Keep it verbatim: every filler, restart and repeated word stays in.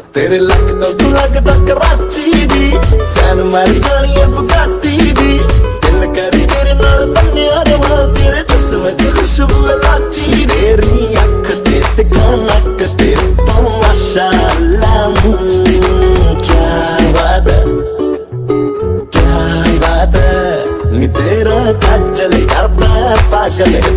तेरे लक तो तू लगदा कराची दी, फैन मर जानी है बुगाटी दी। दिल कर तेरे नाल बन्निया रवां, तेरे जिस्म च खुशबू इलाची। तेरी अख ते तिखा नक ते तो माशाअल्लाह, क्या बात है क्या बात है। नी तेरा काजल करदा पागल